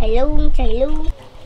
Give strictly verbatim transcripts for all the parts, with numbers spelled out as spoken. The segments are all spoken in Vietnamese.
chảy luôn, chảy luôn.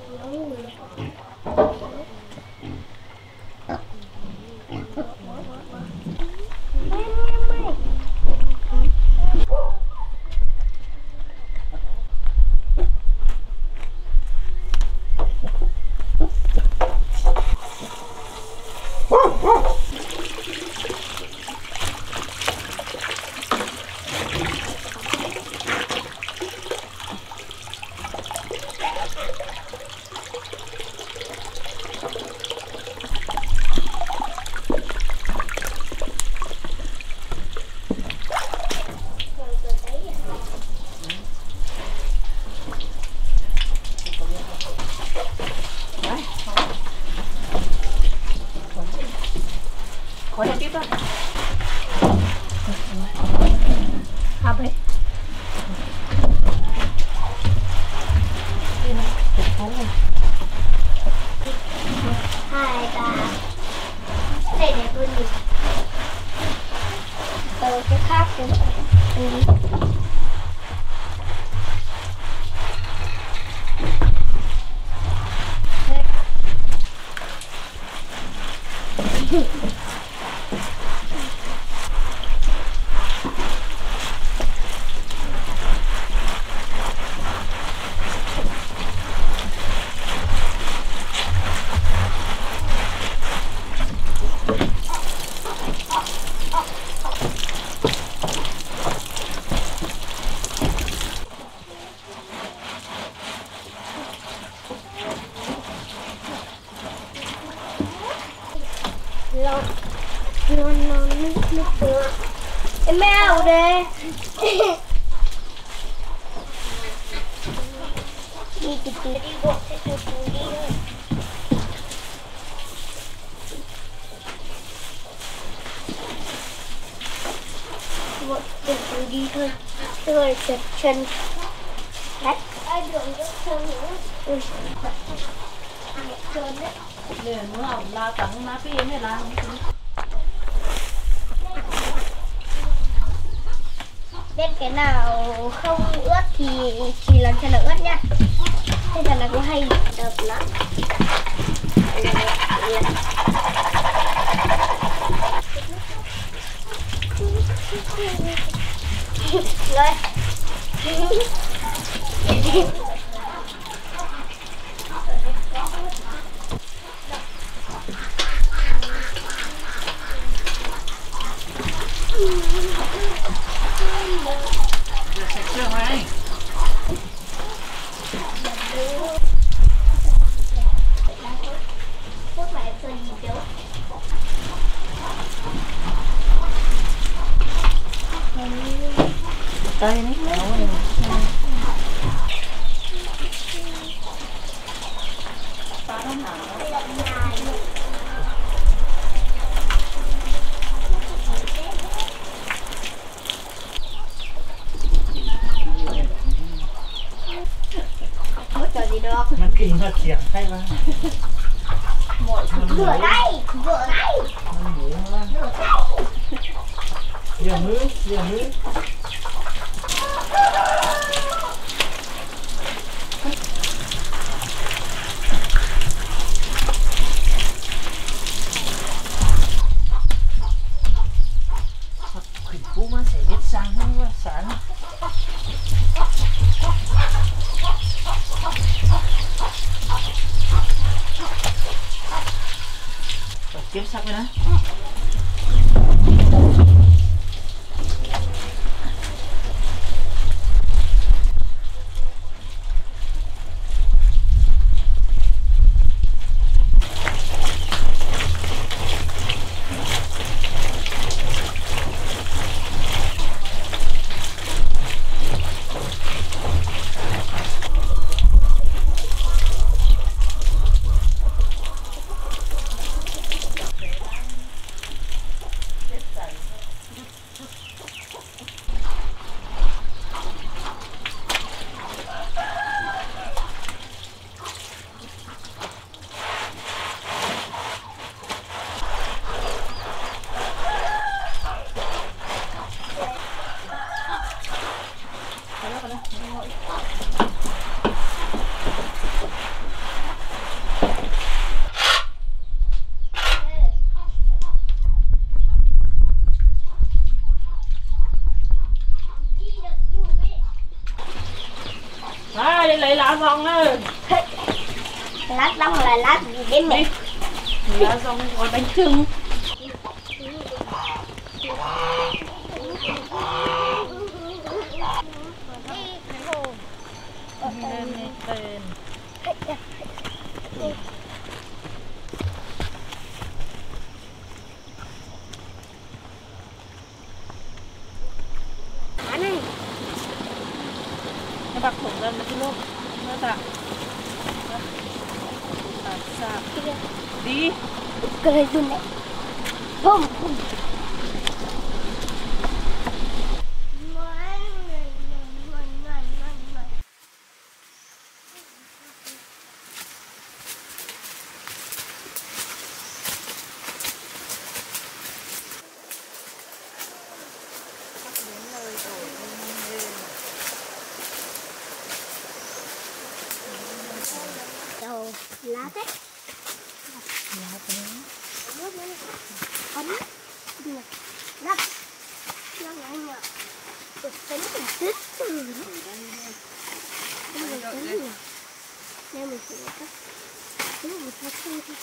Khói đẹp tiếp đó. Hấp ấy. Đây này, chụp phố này. Hai, ba. Đây đẹp hơn nhiều. Từ cái khác đi. Ừ. Non, non, non, nước, nước nữa. Em mèo đây. Đi từ từ đi bộ, sẽ từ từ đi thôi. Bộ từ từ đi thôi. Rồi trượt chân. Đấy. Ai đường rất chân nữa. Ừ. Trơn đấy. Để nó hỏng là cắn má phi này là Bên cái nào không ướt thì chỉ làm cho nó ướt nha. Thế là nó cũng hay đập lắm. Rồi. sạch chưa mày? Tay đấy. Gì được. Nó kinh nó khiển hay quá. Mọi rửa đây, rửa đây. Nó ngủ quá. Rửa đây. Rửa mứ, rửa mứ. Khỉ cũ mà sẽ biết sáng hơn quá, sáng. Tiếp sắc với nó. À, đi lấy lá rong ơi. Lá rong là lá gì đấy mẹ? Lá rong gói bánh chưng. Lên lên lên. Cá này. Nó bạc thủng ra một cái lốp. Nó tạ. Tạ xạ. Đi. Cười luôn đấy. Không. Đầu lá đấy. Lá thế. Ấm. Được. Lắp. Nó ngại ngại. Được tính mình thích. Nó mình tính nhỉ. Nên mình sẽ cắt. Đúng mình phải chơi thôi.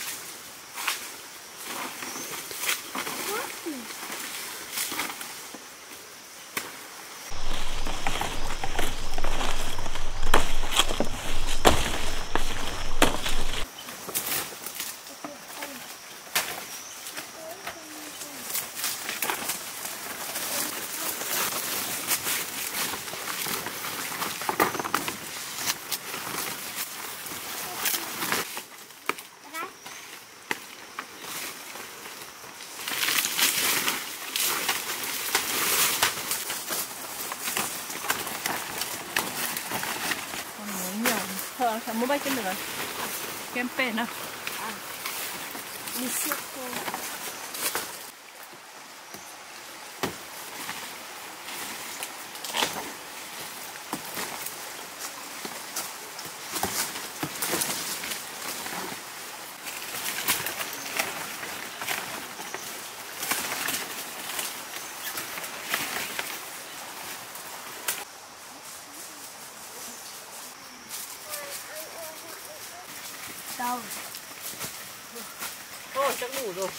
Thôi, sao mua bánh chưng được rồi. Kem pên à? À. Đi siết cô. Đâu? Thôi, chắc đủ rồi.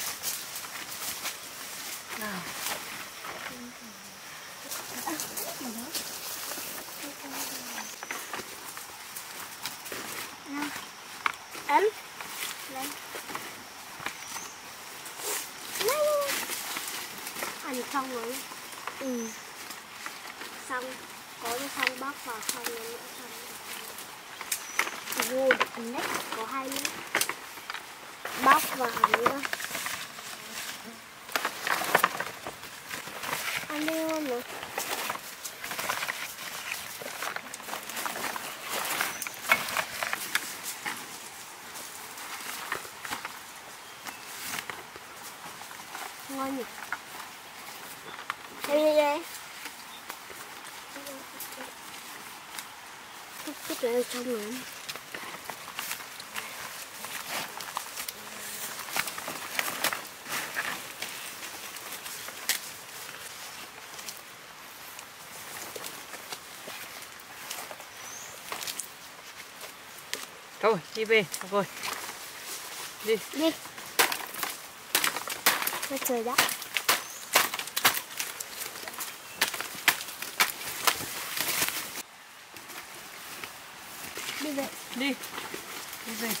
Nào. Ấn. Lên. Lên. Ăn xong rồi. Ừ. Xong. Có cái xong bóc vào xong rồi nữa xong. Vô được ăn đấy. Có hai nữa. Bóc vào nữa. Ăn đi luôn nữa. Ngon nhỉ? Đây đây đây. Chút chút nữa xong rồi. Thôi, đi về, rồi. Đi. Đi. Nó trời đã. Đi về. Đi. Đi về.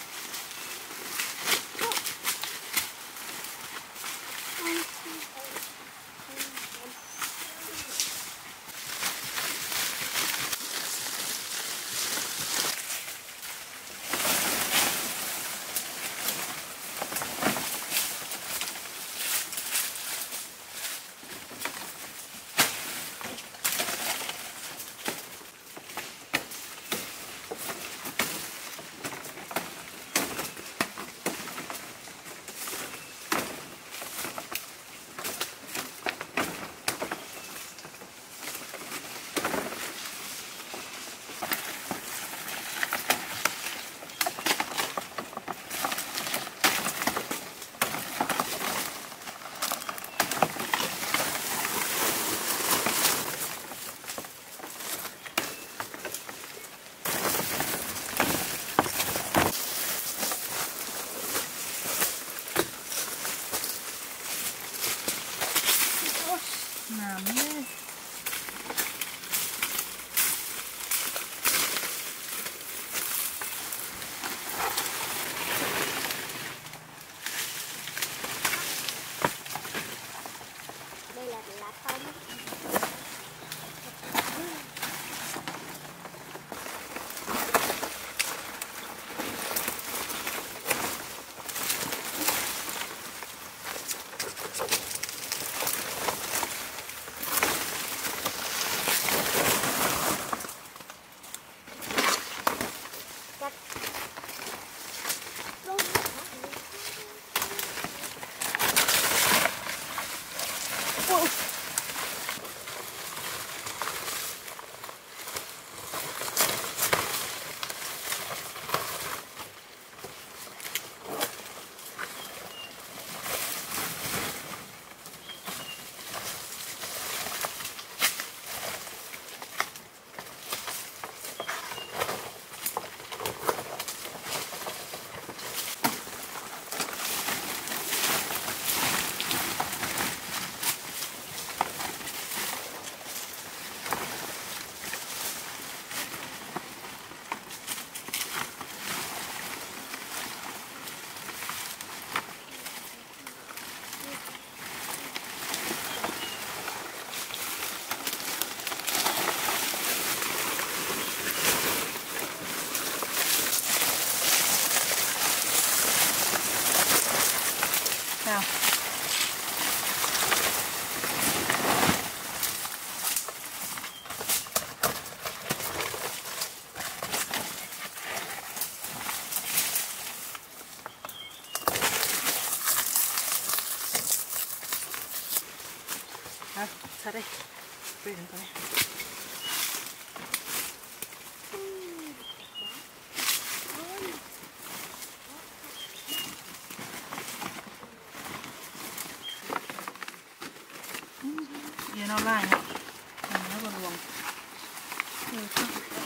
về được rồi. Giờ nó lại nhỉ? Nó còn luồng. Rồi không?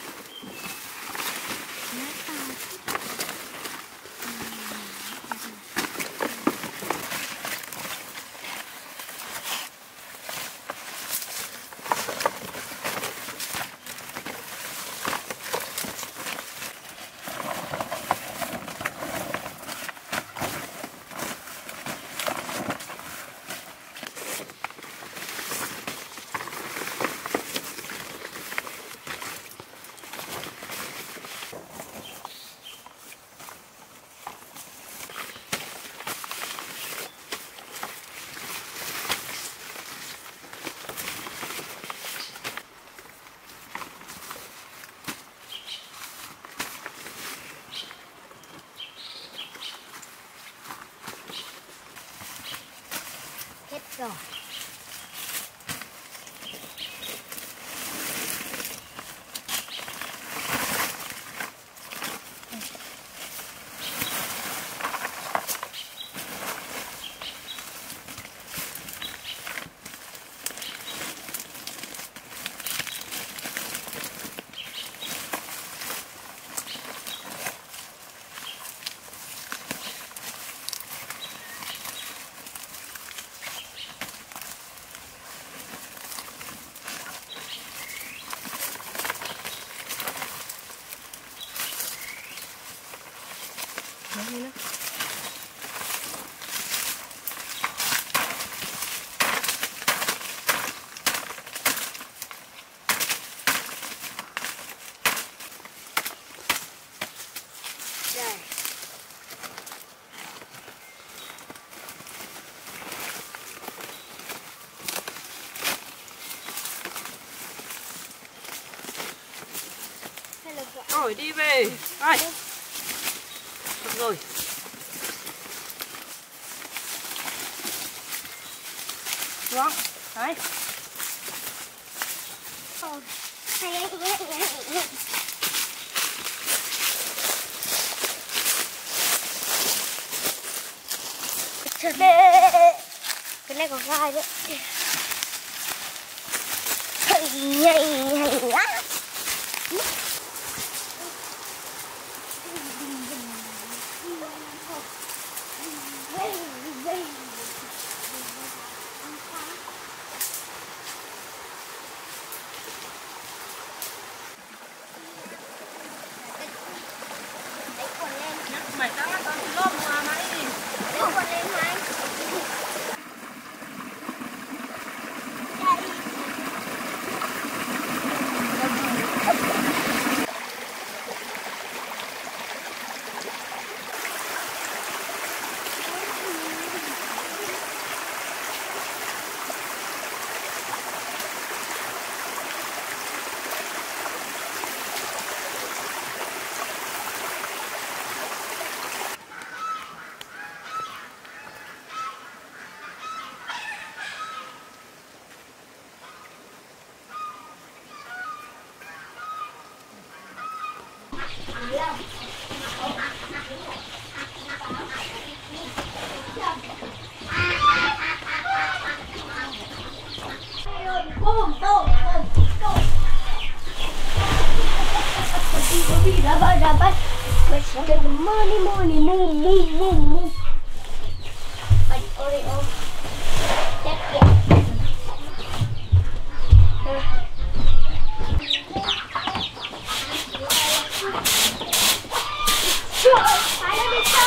Hết rồi. Nó đi nữa. Đây. Hello, Rồi đi về. Ai. Được rồi. Xuống. Đấy. Ồ, hay hay hay hay hay. Cái này có gai đấy. Hay hay hay á. Mày đang ăn con lôm mà mày. Đưa quần lên mày. Boom, boom, boom, boom. Dapat, dapat. Masih money, money, move, move, move, move. Balik Oreo. Check it. Saya bisa.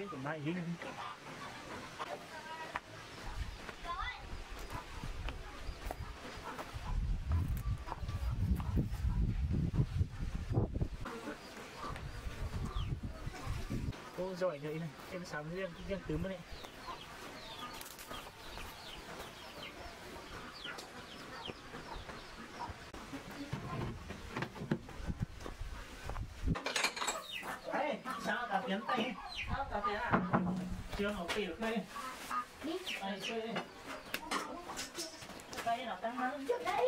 cái của mày đi. Cô giỏi vậy này, em sắm riêng riêng tứ mới này. Đấy, sao cả tiếng tay, sao cả tiếng à? Chưa học kỳ được đây. Đi. Đây, chơi đi. Đây nào tăng hơn. Trước đây.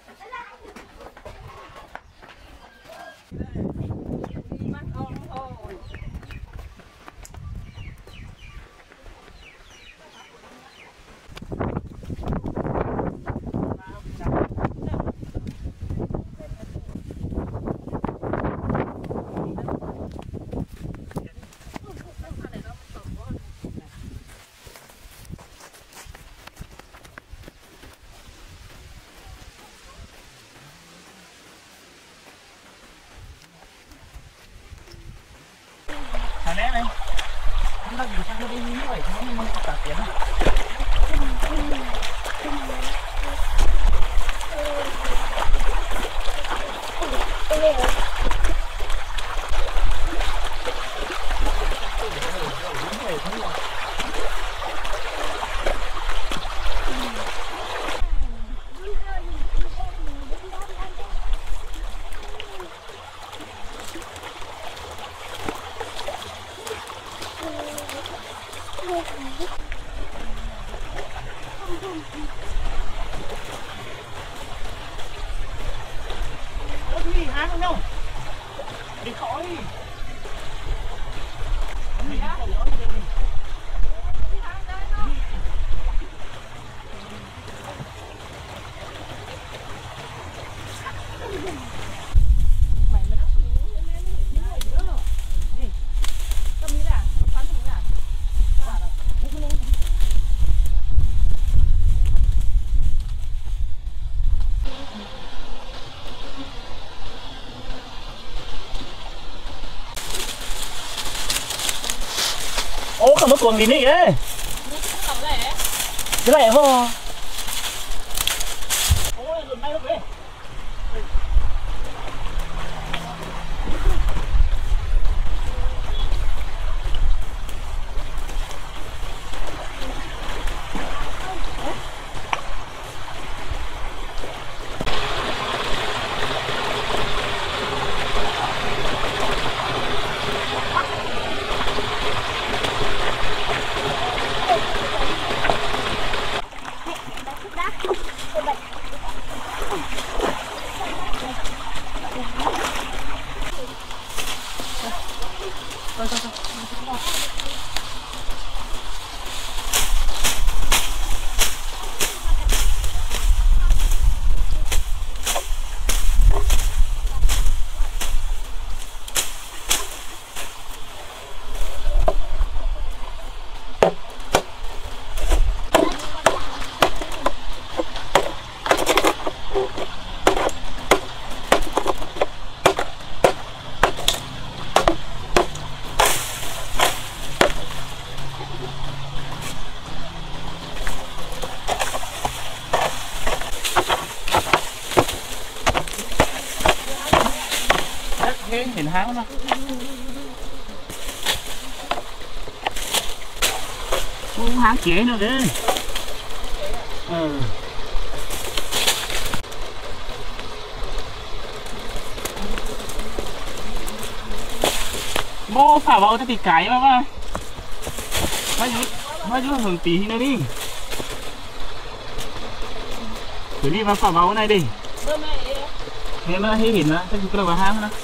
Mắt ôm thôi. Thằng bé này, chúng ta nhìn sang nó đi như vậy, nó không có cả tiếng à? Ôi đi, hang không đâu. Đi khỏi đi. Đi hang không nữa, đi đi. Mày mới đắp gì nữa, em em gì nữa. Gì? Cầm đi ra, bắn đi ra. Sao rồi? Đi lên. Ô, không có tuần gì nữa kìa. Cái này không? Ôi, đừng bay đâu kìa. Nhìn háng lắm. Ô, háng chế nữa kìa. Ừ. Bố phả vào thì cái mà mà. Mấy chú, mấy chú hưởng tí nữa đi. Cứ đi vào phả vào cái này đi. Nên nó hay hình đó, chắc chú cứ vào háng đó.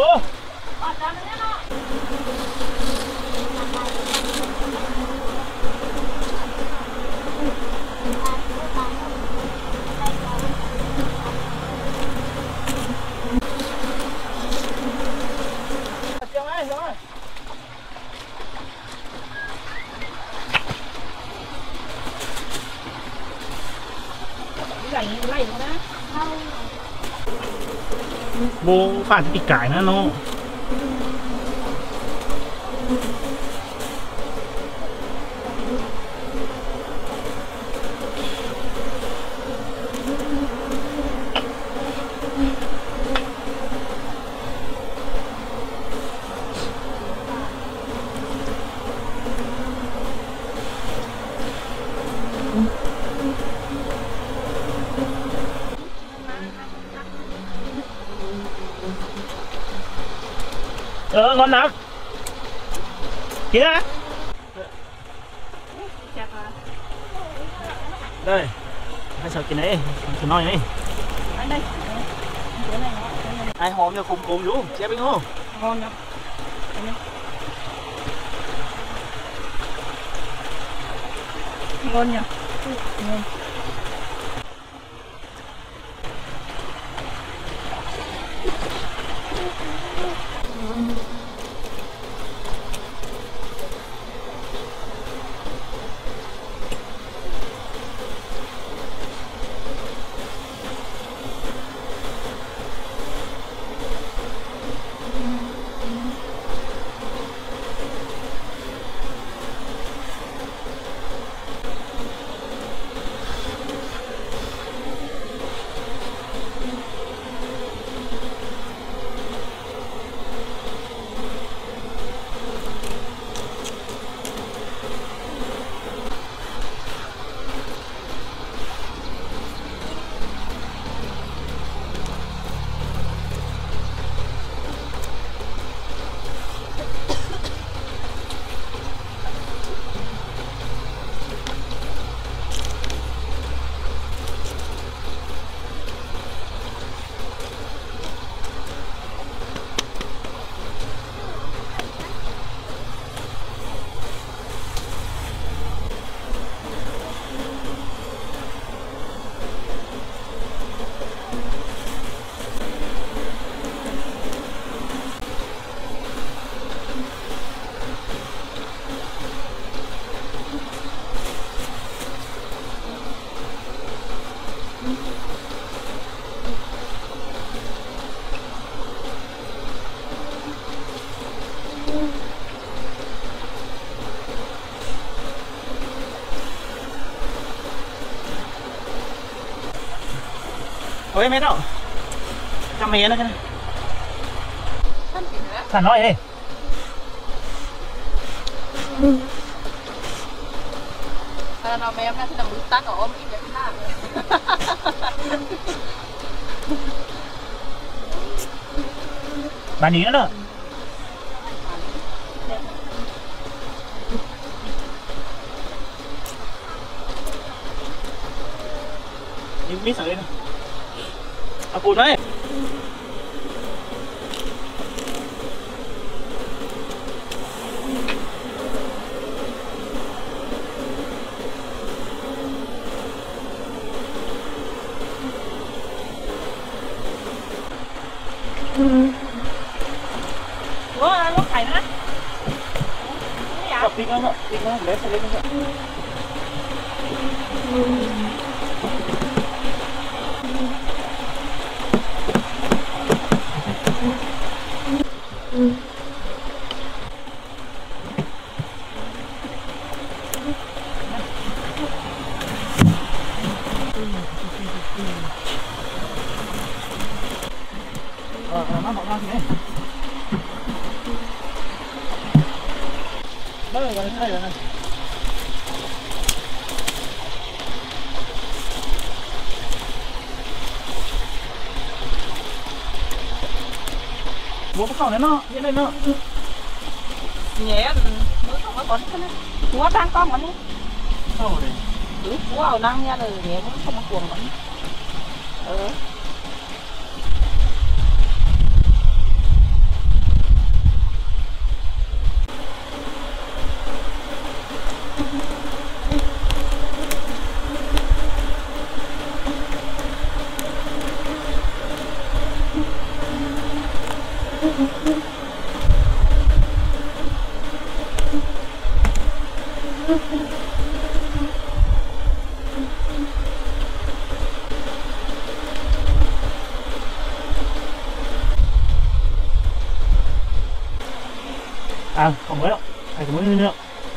Ô. Bố phản thì cải nữa nó. Ờ, ngon lắm. Kia. Đây. Hai sợ cái này, cái nói này. Đây. Ai hòm cho cùng cùng chú, chế bên không? Ngon lắm. Ngon nhỉ? Ngon. Ôi em hết đâu. Cầm mía nữa cái này. Thằng nói đi. Karena memang sedang buta kok om ini benar. Bà ní nữa nữa. Đi biết sợ đi nè. À cụt đấy. Ủa, lúc này nữa. Gặp tí nữa nữa, tí nữa bé sẽ lên nữa. Ờ, nó bọc ra thì đấy. Đó là gần đây rồi này. Bố có khẩu này nó, như đây nó. Nhẹ, mới không có con thế này. Chúa đang con con đi. Khẩu này. Ừ, chúa ở năng nha rồi nhẹ cũng không có cuồng con. Ừ. À, không mới đâu, phải có mới nữa.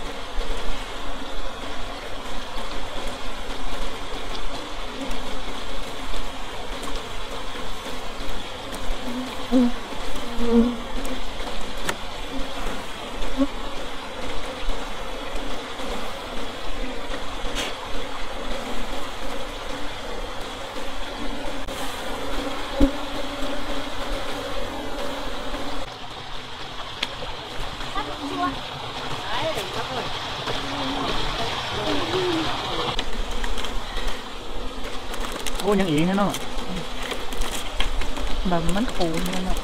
Ô, những ý thế nó mà mắn khổ như nó.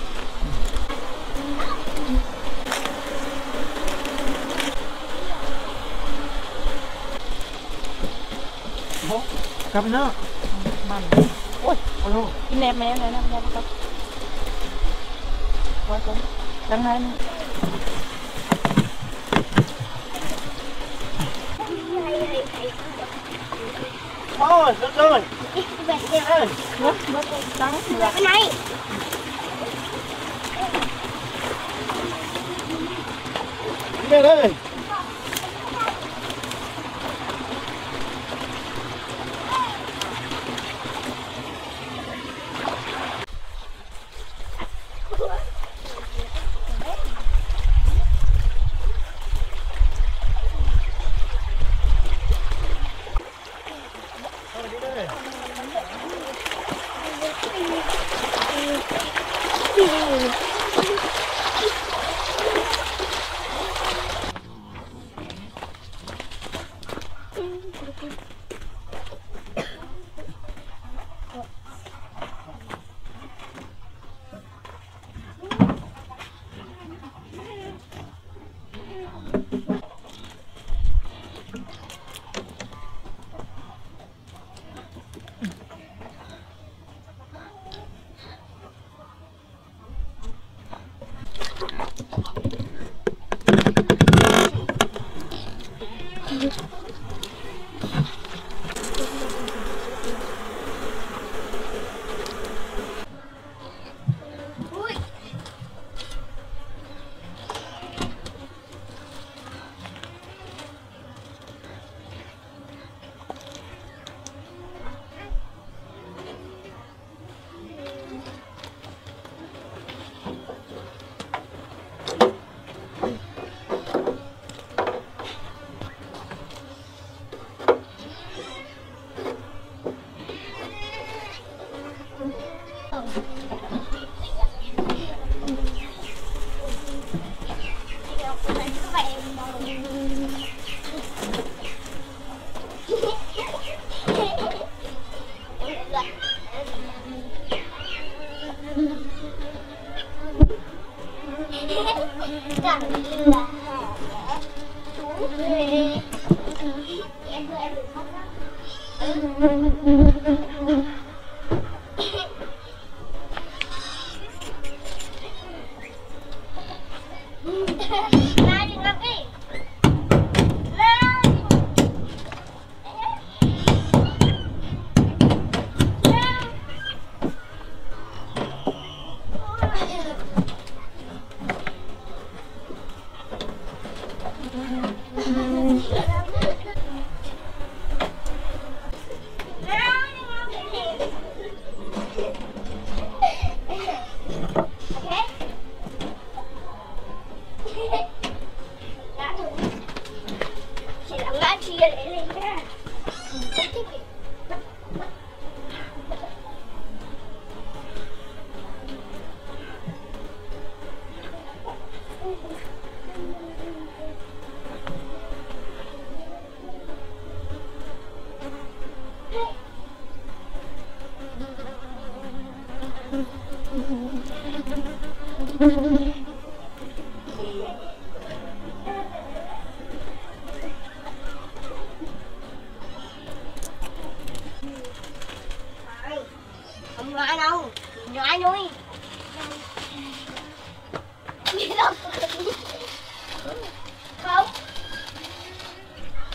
Ô, cặp nữa mặn. Ôi, ôi ôi, nẹp mẹ này nè, nẹp cặp quá cũng đang hai nữa. ôi, được rồi. Về kia ơi. Bớt bớt đắng Về cái này. Về đây. Không ngại đâu, ngại nuôi. Không.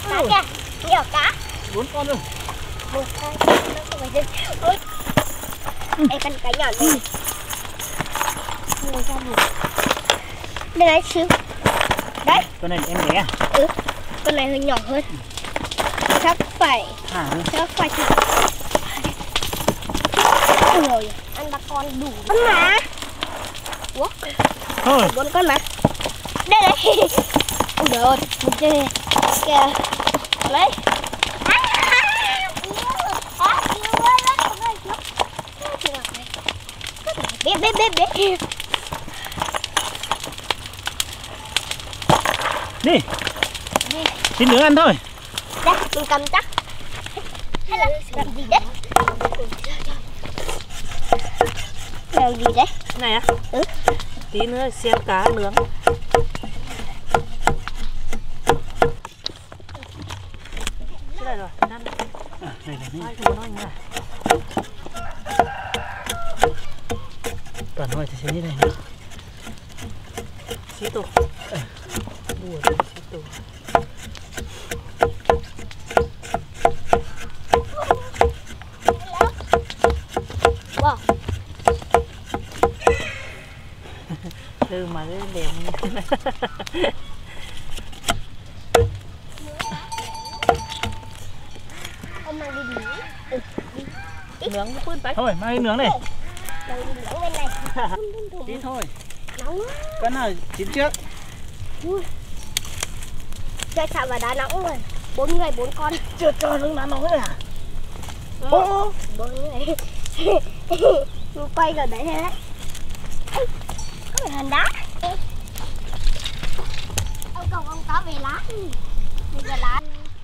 cá kìa, nhiều cá. Bốn con rồi. Một con, nó không phải trên. Ôi. Ê, con cá nhỏ này. Ngồi ra một. Đây này xíu. Đấy. Con này em bé à? Ừ. Con này hơi nhỏ hơn. Chắc phải. À, Chắc phải thả. Rồi, ăn ba con đủ. Con mà. Ủa? thôi. Bốn con mà. Đây đây. Ôi trời ơi, một chơi kìa. Lấy. Biết biết biết biết. Đi. Đi. Xin nướng ăn thôi. Đây, mình cầm chắc. Hay là làm gì đấy? Làm gì đấy? Này á? Ừ. Tí nữa xem cá nướng. Cái này rồi, ăn. À, này này Ai này. thua nó như này. Toàn hỏi thì sẽ như này nữa. Xí tổ. Bùa đi xí tổ. Wow. Từ mà cái đẹp như thế này. Ông mang đi nướng. Ừ, đi. Nướng nó phun tay. Thôi, mang đi nướng này. Mang đi nướng bên này. Tí thôi. Nóng quá. Con nào chín trước. Ui. Chơi chạm vào đá nóng rồi. Bốn người bốn con. Chưa cho nước đá nóng rồi à? Ô, bốn người. Quay rồi đấy thế đấy. Ê, có phải hòn đá. Ông cầu ông có về lá. Bây giờ lá.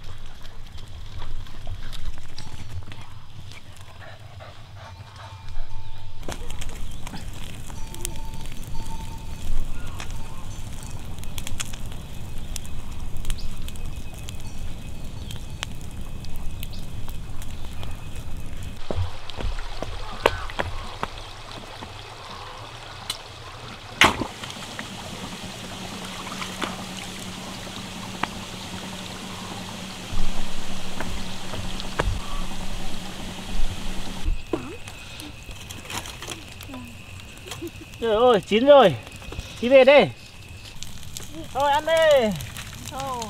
Trời ơi, chín rồi. Đi về đây. Thôi ăn đi. Thôi.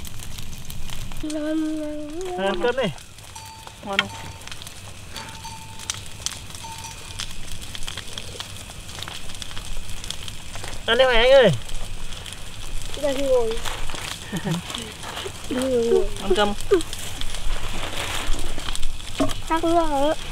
Ăn cơm đi. Ngon không? Ăn đi mày anh ơi. Đây ngồi. Ngồi ngồi. Ăn cơm. Chắc nữa.